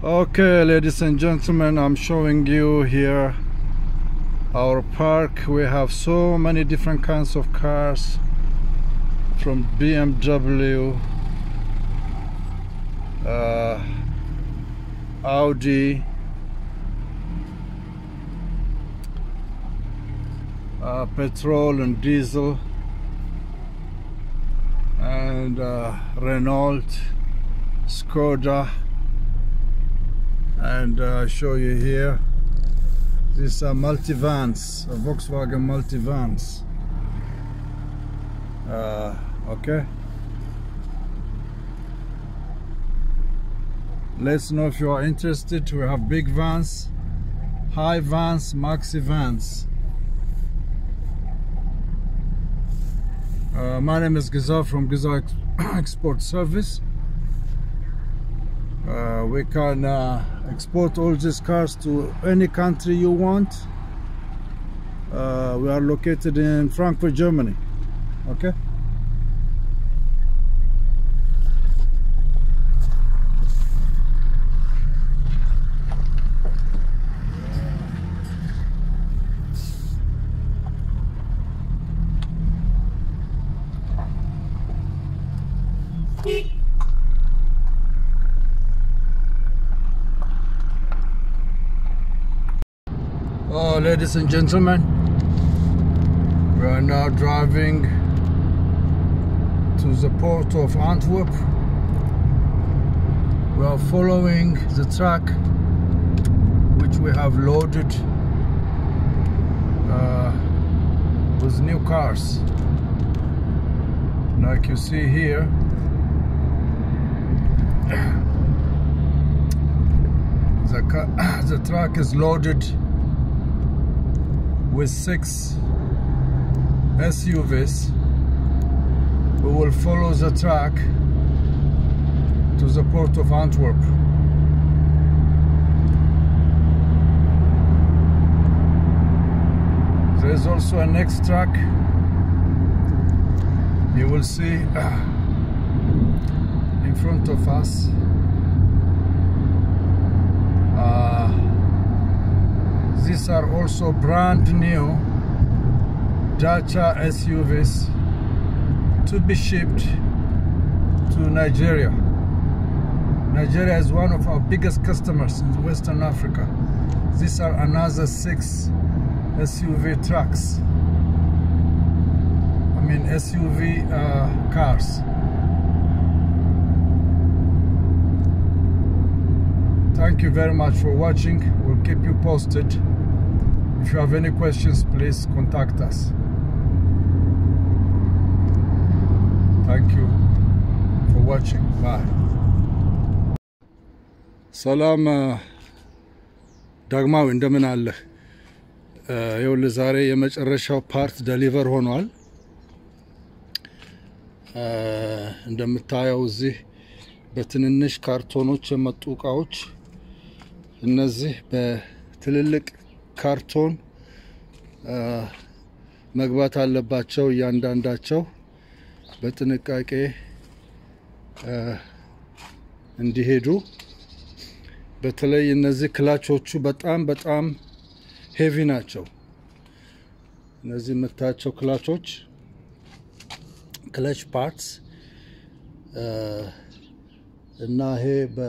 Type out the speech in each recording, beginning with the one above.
Okay, ladies and gentlemen, I'm showing you here our park. We have so many different kinds of cars, from BMW, Audi, petrol and diesel, and Renault, Skoda. And show you here, these are multivans, Volkswagen multivans. Okay, let's know if you are interested. We have big vans, high vans, maxi vans. My name is Giza from Giza Export Service. We can export all these cars to any country you want. We are located in Frankfurt, Germany. Okay. Oh, ladies and gentlemen, we are now driving to the port of Antwerp. We are following the truck which we have loaded with new cars. Like you see here, the truck is loaded with 6 SUVs. We will follow the truck to the port of Antwerp. There is also a next truck. You will see in front of us. These are also brand new Dacia SUVs to be shipped to Nigeria. Nigeria is one of our biggest customers in Western Africa. These are another 6 SUV trucks. I mean SUV cars. Thank you very much for watching. We'll keep you posted. If you have any questions, please contact us. Thank you for watching. Bye. ሰላም ዳግማዊ እንደምን አለ? ይኸውልህ ዛሬ የመጨረሻው ፓርት ዴሊቨር ሆኗል። እንደምታየው እዚህ በትንንሽ ካርቶኖች የመጡ እቃዎች፣ እነዚህ በትልልቅ ካርቶን መግባት አለባቸው። እያንዳንዳቸው በጥንቃቄ እንዲሄዱ። በተለይ እነዚህ ክላቾቹ በጣም ሄቪ ናቸው። እነዚህ የምታያቸው ክላቾች ክላች ፓርትስ እና ይሄ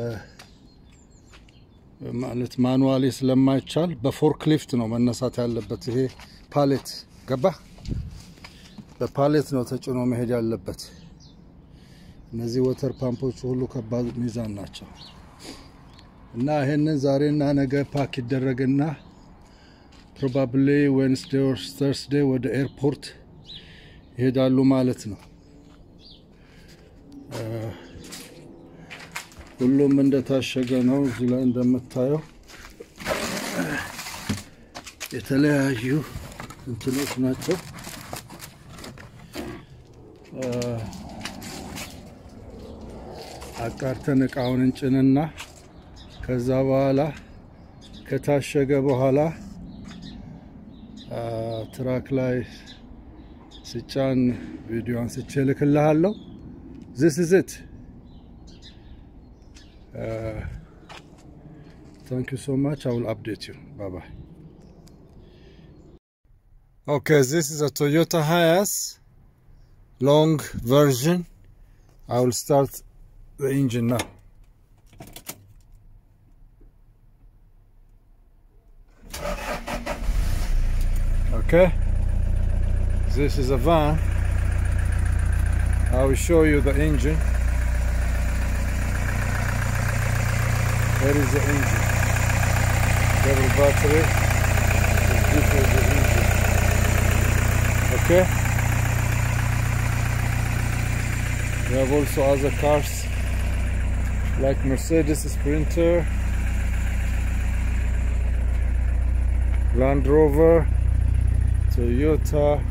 ማለት ማኑዋሊ ስለማይቻል በፎርክሊፍት ነው መነሳት ያለበት። ይሄ ፓሌት ገባ፣ በፓሌት ነው ተጭኖ መሄድ ያለበት። እነዚህ ወተር ፓምፖች ሁሉ ከባድ ሚዛን ናቸው እና ይሄንን ዛሬና ነገ ፓክ ይደረግና ፕሮባብሊ ዌንስዴይ ኦር ተርስዴይ ወደ ኤርፖርት ይሄዳሉ ማለት ነው። ሁሉም እንደታሸገ ነው። እዚህ ላይ እንደምታየው የተለያዩ እንትኖች ናቸው። አቃርተን እቃውን እንጭንና ከዛ በኋላ ከታሸገ በኋላ ትራክ ላይ ስጫን ቪዲዮ አንስቼ ልክልሃለሁ። This is it. Thank you so much. I will update you. Bye bye. Okay, this is a Toyota Hiace long version. I will start the engine now. Okay, this is a van. I will show you the engine. Here is the engine. Double battery. This is the engine. Okay. We have also other cars like Mercedes Sprinter, Land Rover, Toyota,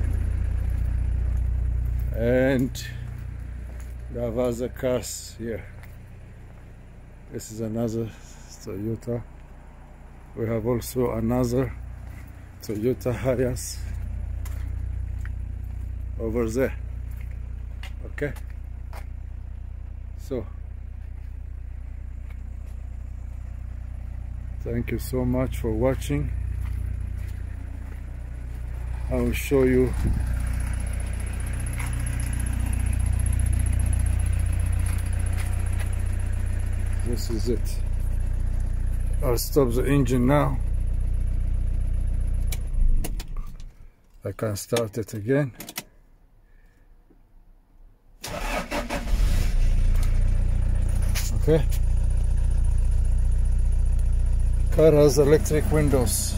and we have other cars here. This is another Toyota. We have also another Toyota Hiace over there. Okay, so thank you so much for watching. I will show you this is it. I'll stop the engine now. I can start it again. Okay. Car has electric windows.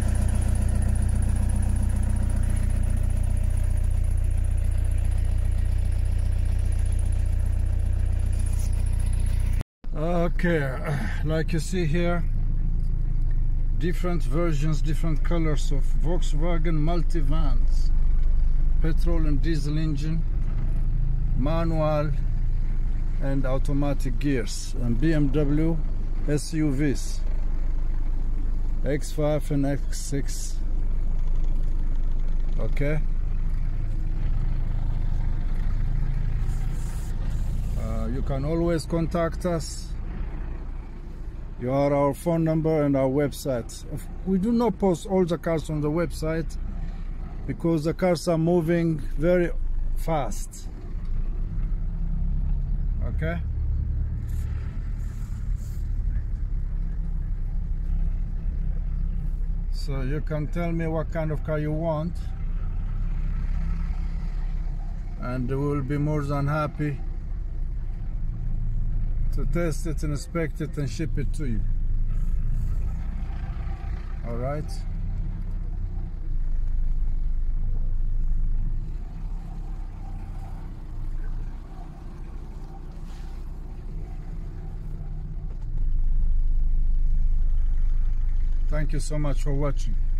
Okay, like you see here, different versions, different colors of Volkswagen multivans, petrol and diesel engine, manual and automatic gears, and BMW SUVs, X5 and X6. Okay. You can always contact us. You are our phone number and our website. We do not post all the cars on the website because the cars are moving very fast. Okay. So you can tell me what kind of car you want, and we will be more than happy to test it and inspect it and ship it to you. All right. Thank you so much for watching.